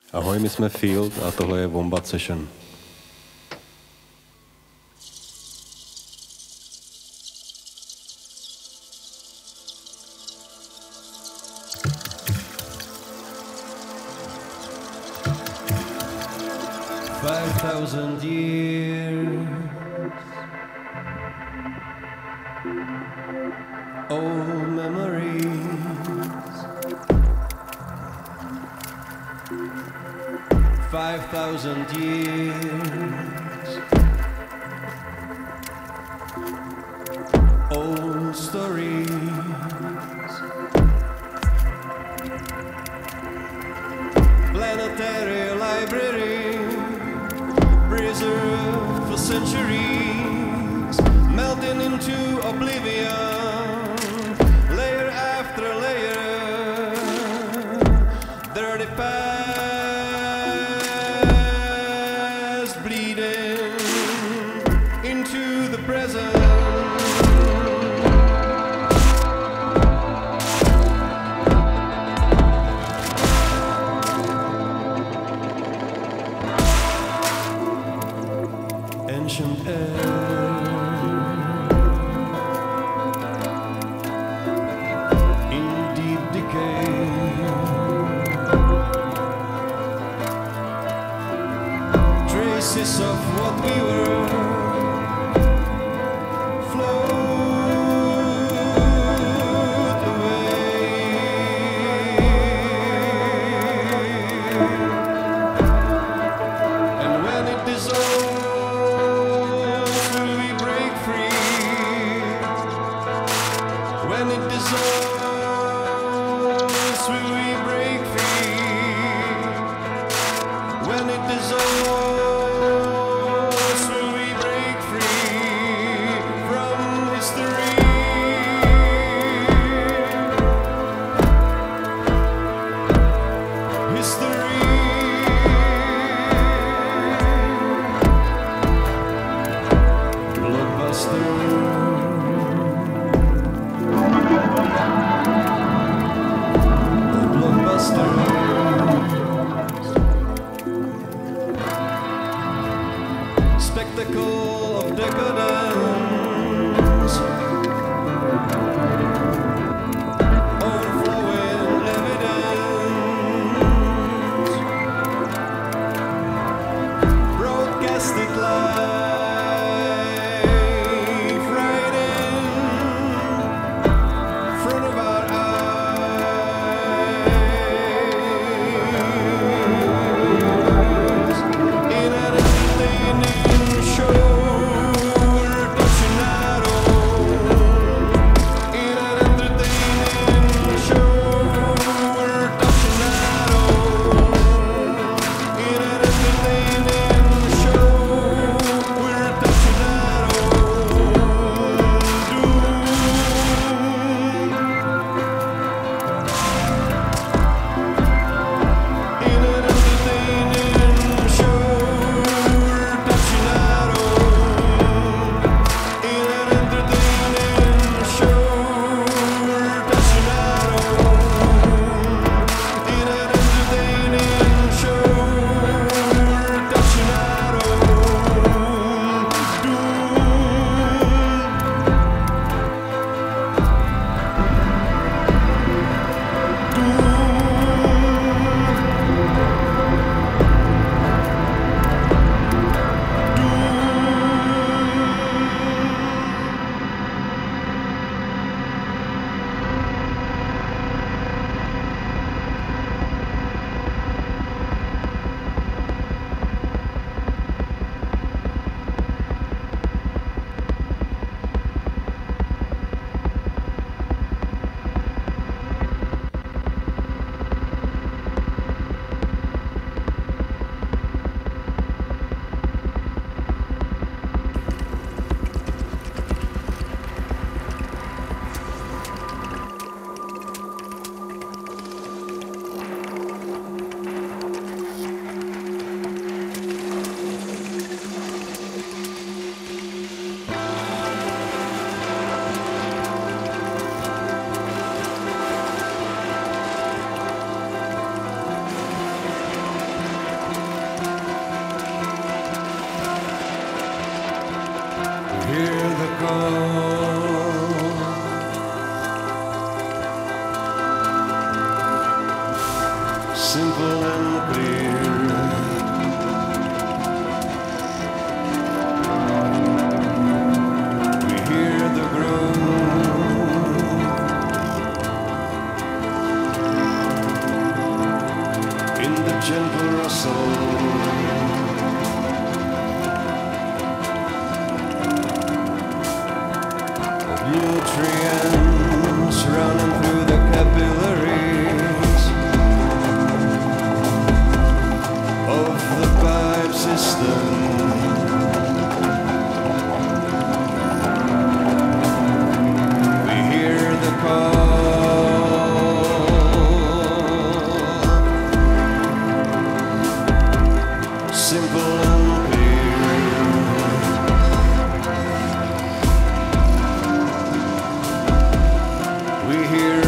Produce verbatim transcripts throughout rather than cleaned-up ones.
Ahoj, my jsme Field a tohle je Wombat Session. Five thousand years, old memories. Five thousand years, old stories. Planetary library, preserved for centuries, melting into oblivion, layer after layer. Dirty past bleeding into the present. Ancient air, in deep decay, traces of what we were float away. And when it dissolves, when it dissolves, will we break free? When it dissolves, will we break free from history? History. Blockbuster. Spectacle of decadence, overflowing evidence. simple and clear. We hear the groove in the gentle rustle of nutrients running through the capillaries of the pipe system. We hear the call, simple and clear. We hear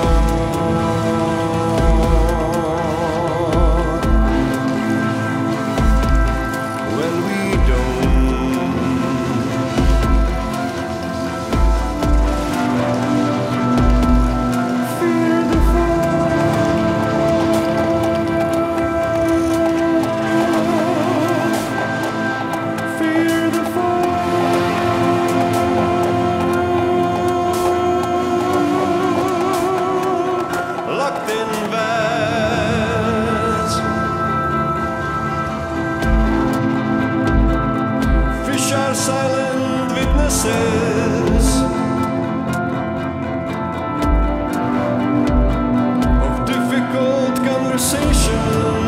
silent witnesses of difficult conversation,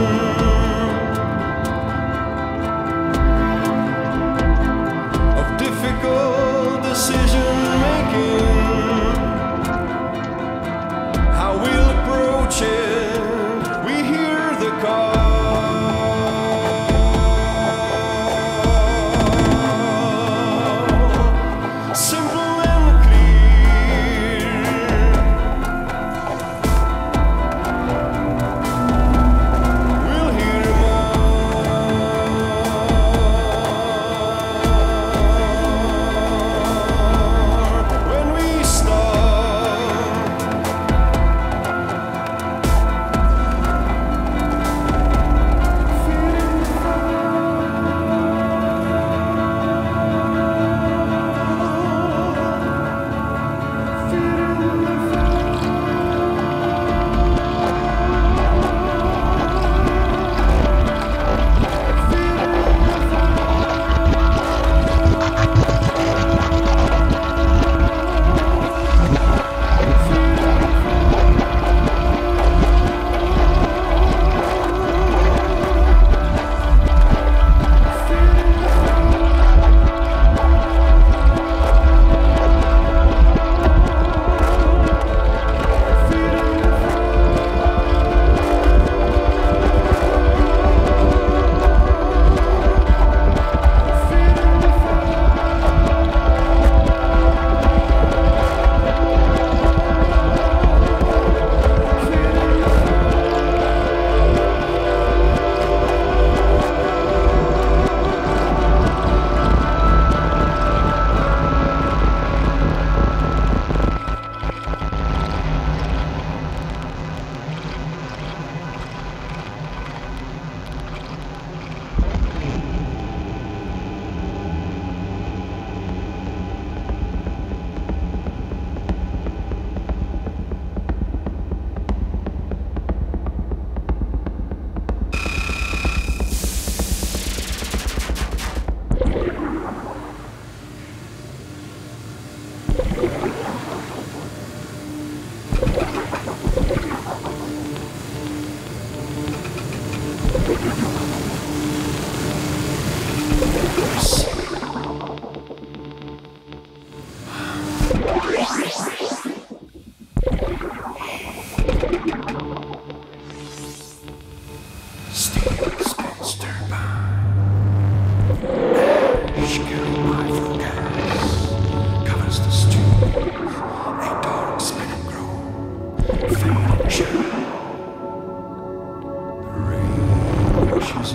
of difficult decision making. How we'll approach it, we hear the call.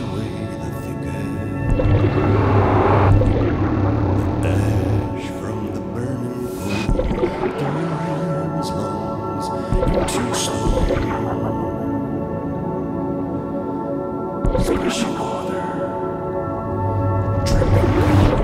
From Splashy water, dripping cold,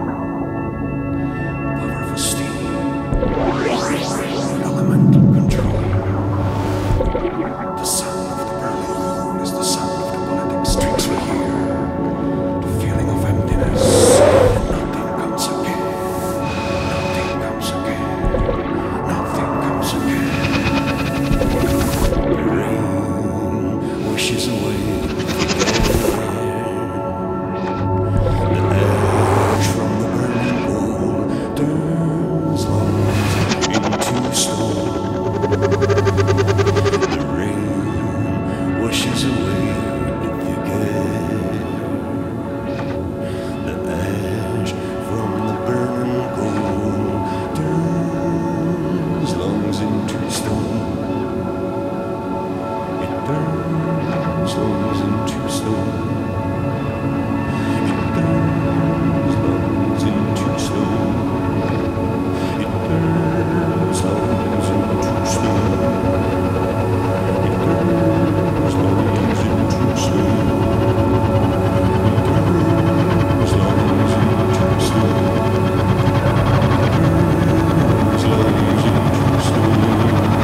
powerful steam, elemental control. The sound of the burning moon is the sound of the bullet streaks we hear. The feeling of emptiness, and nothing comes again. Nothing comes again. Nothing comes again. The rain washes away the ash from the burning coal turns lungs into stone. The rain washes away the gale. The ash from the burning coal turns lungs into stone. It turns lungs into stone. It turns lungs into stone. It turns lungs into stone. It turns lungs into stone. It turns lungs into stone. It turns lungs into stone.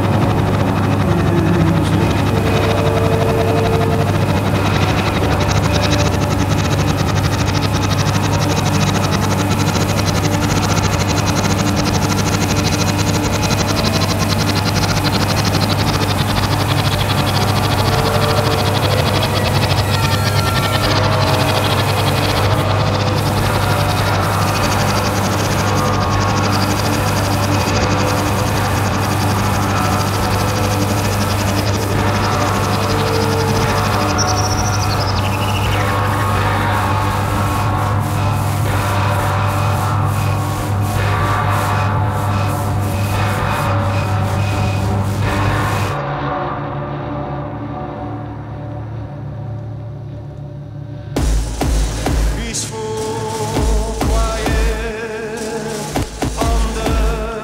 Peaceful, quiet on the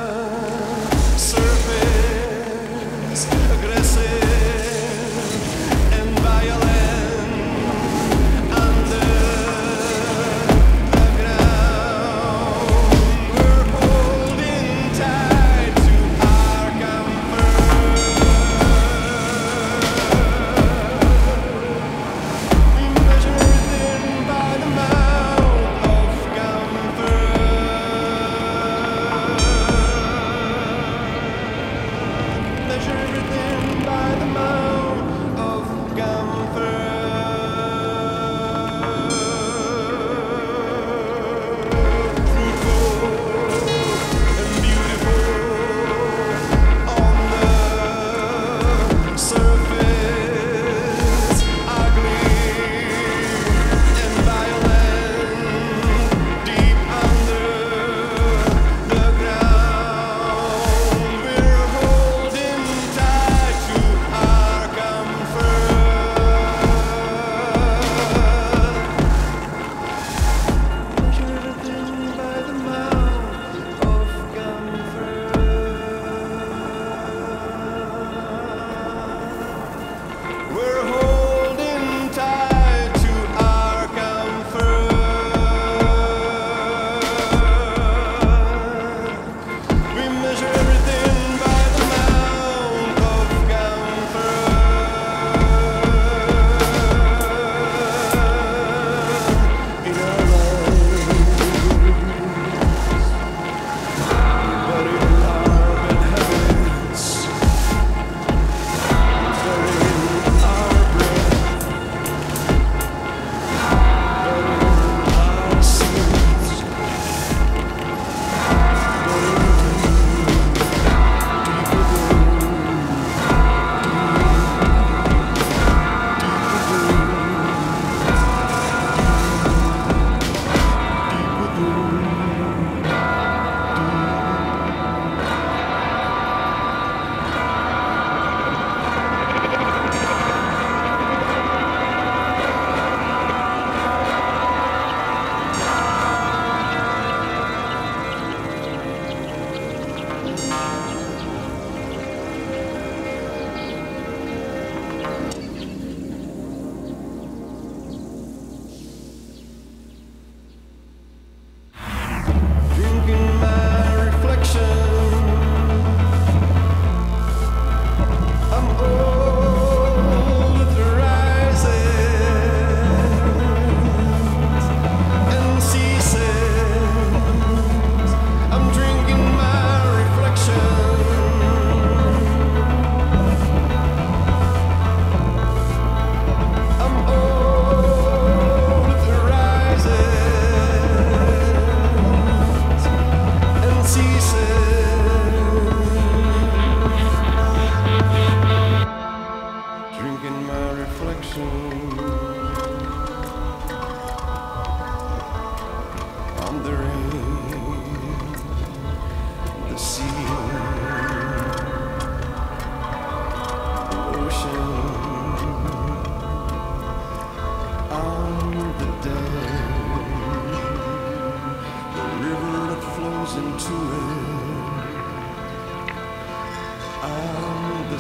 surface, aggressive and violent under the ground. We're holding tight to our comfort, measured in by the mouth.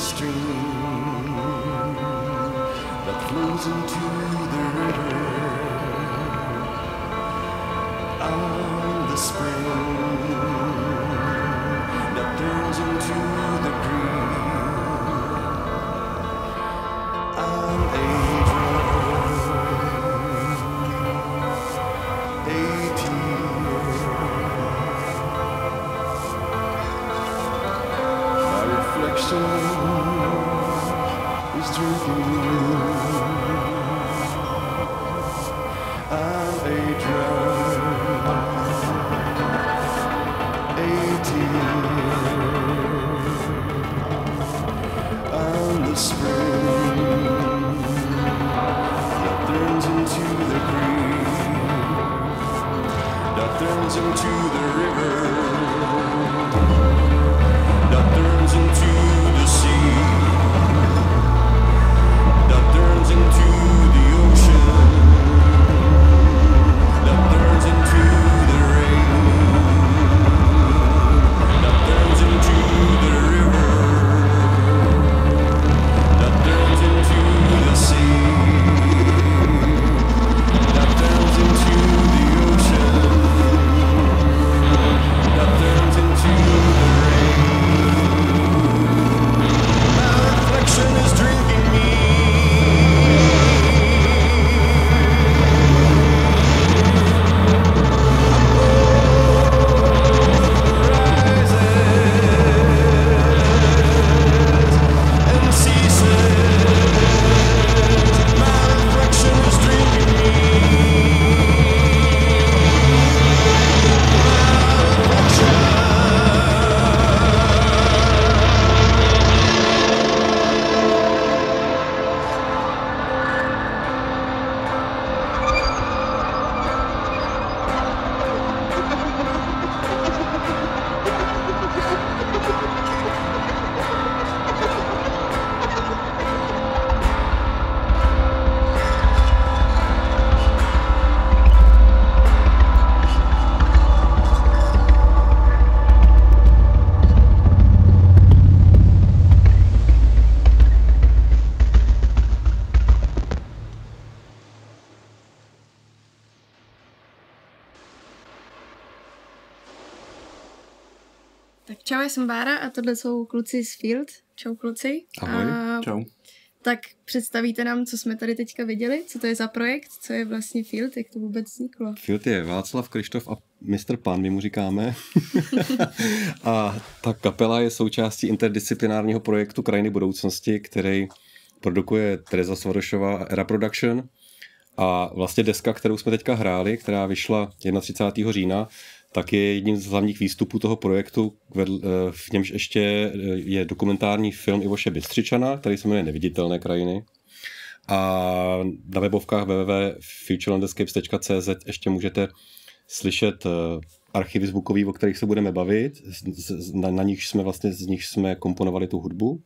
stream that flows into the river, and the spring that turns into the green, and a drum, a tear, my reflection is drinking you, and a drum, a tear, and the spring that turns into the green, that turns into the river, that turns into the sea, that turns into the ocean, that turns into the rain, that turns into the river, that turns into the sea, that turns into the ocean, that turns into the rain. My reflection is drinking me. Tak čau, já jsem Bára a tohle jsou kluci z Field. Čau kluci. Ahoj. A Čau. tak představíte nám, co jsme tady teďka viděli, co to je za projekt, co je vlastně Field, jak to vůbec vzniklo. Field je Václav Kryštof a mistr Pan, my mu říkáme. A ta kapela je součástí interdisciplinárního projektu Krajiny budoucnosti, který produkuje Tereza Svadošová a Era Production. A vlastně deska, kterou jsme teďka hráli, která vyšla třicátého prvního října, tak je jedním z hlavních výstupů toho projektu, v němž ještě je dokumentární film Ivoše Bystřičana, který se jmenuje Neviditelné krajiny. A na webovkách w w w tečka futurelandscapes tečka c z ještě můžete slyšet archivy zvukový, o kterých se budeme bavit, na, na nich jsme vlastně, z nich jsme komponovali tu hudbu.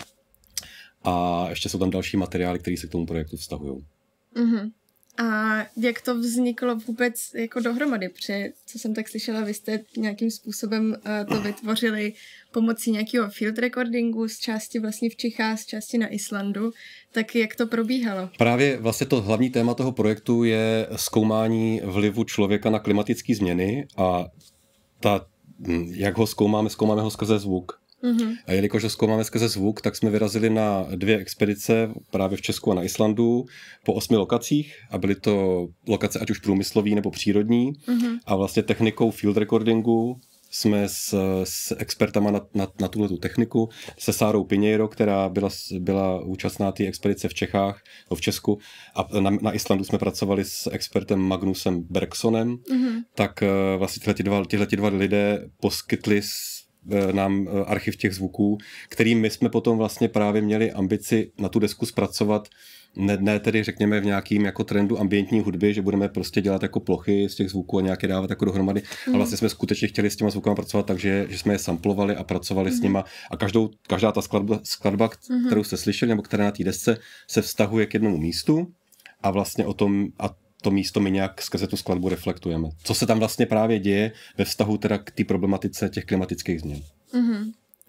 A ještě jsou tam další materiály, které se k tomu projektu vztahují. Mhm. A jak to vzniklo vůbec jako dohromady? Protože, co jsem tak slyšela, vy jste nějakým způsobem uh, to vytvořili pomocí nějakého field recordingu, z části vlastně v Čechách, z části na Islandu. Tak jak to probíhalo? Právě vlastně to hlavní téma toho projektu je zkoumání vlivu člověka na klimatické změny a ta, jak ho zkoumáme, zkoumáme ho skrze zvuk. Mm-hmm. A jelikož ho zkoumáme skrze zvuk, tak jsme vyrazili na dvě expedice právě v Česku a na Islandu po osmi lokacích a byly to lokace ať už průmyslový nebo přírodní mm-hmm. a vlastně technikou field recordingu jsme s, s expertama na, na, na tuhletu techniku, se Sárou Pinheiro, která byla, byla účastná té expedice v Čechách, no v Česku a na, na Islandu jsme pracovali s expertem Magnusem Bergsonem, mm-hmm. tak vlastně tyhleti dva, tyhleti dva lidé poskytli nám archiv těch zvuků, kterým my jsme potom vlastně právě měli ambici na tu desku zpracovat, ne, ne tedy řekněme v nějakým jako trendu ambientní hudby, že budeme prostě dělat jako plochy z těch zvuků a nějaké dávat jako dohromady, mm. a vlastně jsme skutečně chtěli s těma zvukama pracovat, takže že jsme je samplovali a pracovali mm. s nima a každou, každá ta skladba, skladba mm. kterou jste slyšeli, nebo která na té desce se vztahuje k jednomu místu a vlastně o tom a to místo my nějak skrze tu skladbu reflektujeme. Co se tam vlastně právě děje ve vztahu teda k té problematice těch klimatických změn. Mm-hmm.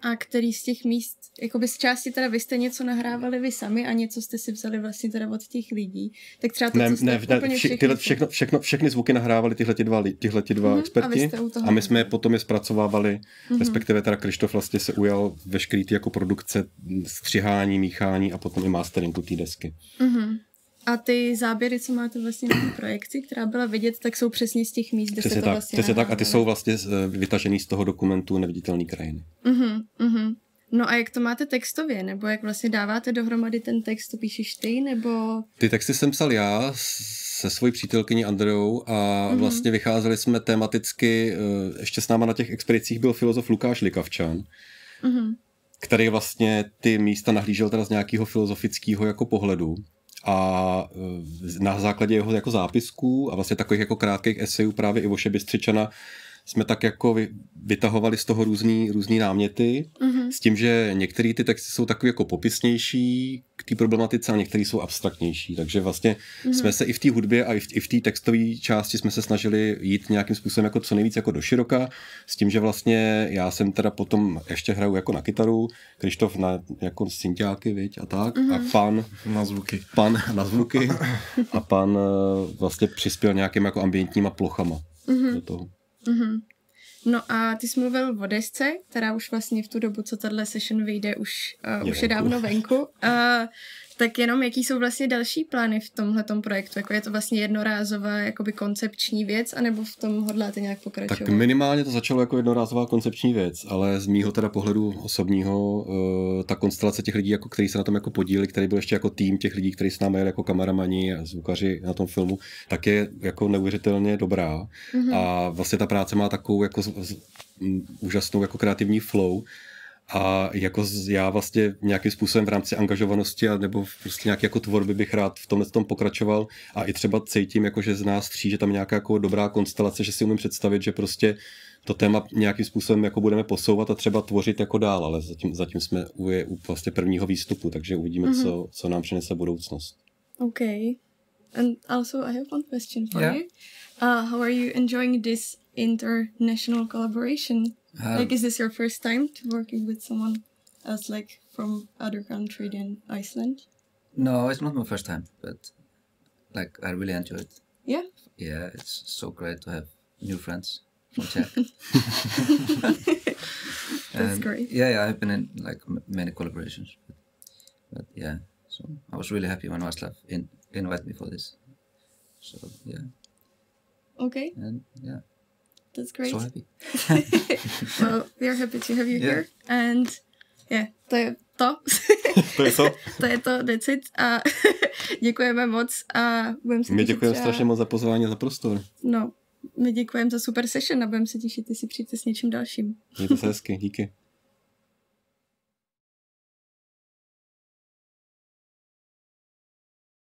A který z těch míst, jakoby z části teda vy jste něco nahrávali vy sami a něco jste si vzali vlastně teda od těch lidí, tak třeba to, ne, co jste ne, úplně vše, tyhle, všechno, všechno, všechny zvuky nahrávali tyhle dva, tyhle dva mm-hmm, experti a, a my jsme je potom je zpracovávali, mm-hmm. respektive teda Krištof vlastně se ujal veškerý ty jako produkce, střihání, míchání a potom i masteringu té desky. Mm-hmm. A ty záběry, co máte vlastně na té projekci, která byla vidět, tak jsou přesně z těch míst, kde přesně se to tak, vlastně přesně tak a ty jsou vlastně vytažený z toho dokumentu Neviditelné krajiny. Mhm, mhm. No a jak to máte textově? Nebo jak vlastně dáváte dohromady ten text, to píšeš ty, nebo... Ty texty jsem psal já se svojí přítelkyní Andreou a mm-hmm. vlastně vycházeli jsme tematicky, ještě s náma na těch expedicích byl filozof Lukáš Likavčan, mm-hmm. který vlastně ty místa nahlížel teda z nějakého filozofického jako pohledu a na základě jeho jako zápisků a vlastně takových jako krátkých esejů právě Ivoše Bystřičana jsme tak jako vytahovali z toho různý, různý náměty, mm-hmm. s tím, že některé ty texty jsou takový jako popisnější k té problematice a některé jsou abstraktnější. Takže vlastně mm-hmm. jsme se i v té hudbě a i v té textové části jsme se snažili jít nějakým způsobem jako co nejvíc jako do široka, s tím, že vlastně já jsem teda potom ještě hraju jako na kytaru, Krištof na jako synťáky, viď, a tak, mm-hmm. a pan na zvuky. Pan na zvuky a pan vlastně přispěl nějakým jako ambientníma plochama mm-hmm. do toho. Mm-hmm. No a ty jsi mluvil o desce, která už vlastně v tu dobu, co tahle session vyjde, už, uh, je, už je dávno venku. Uh, tak jenom jaký jsou vlastně další plány v tomhletom projektu? Jako je to vlastně jednorázová jakoby koncepční věc, anebo v tom hodláte nějak pokračovat? Tak minimálně to začalo jako jednorázová koncepční věc, ale z mýho teda pohledu osobního uh, ta konstelace těch lidí, jako, kteří se na tom jako podíleli, který byl ještě jako tým těch lidí, kteří s námi jeli jako kameramani a zvukaři na tom filmu, tak je jako neuvěřitelně dobrá. Mm-hmm. A vlastně ta práce má takovou jako z, z, m, úžasnou jako kreativní flow. A jako já vlastně nějakým způsobem v rámci angažovanosti a nebo prostě nějaké jako tvorby bych rád v tomhle tom pokračoval a i třeba cítím, jako že z nás tří, že tam nějaká jako dobrá konstelace, že si umím představit, že prostě to téma nějakým způsobem jako budeme posouvat a třeba tvořit jako dál, ale zatím, zatím jsme u, je, u vlastně prvního výstupu, takže uvidíme, mm-hmm. co, co nám přinese budoucnost. Okay. And also I have one question for yeah. you. Uh, how are you enjoying this international collaboration? Uh, like, is this your first time to working with someone else, like from other country than Iceland? No, it's not my first time, but like I really enjoy it. Yeah. Yeah, it's so great to have new friends from Czech. That's and great. Yeah, yeah, I've been in like m- many collaborations, but, but yeah, so I was really happy when Václav in, invited me for this. So yeah. Okay. And yeah. That's great. So happy. Well, we are happy to have you yeah. here. And yeah, to je to. To je to? To je to, that's it. A děkujeme moc a budeme se My těšit. děkujeme třeba... strašně moc za pozvání a za prostor. No, my děkujeme za super session a budeme se těšit, ty si přijďte s něčím dalším. Mějte se hezky, díky.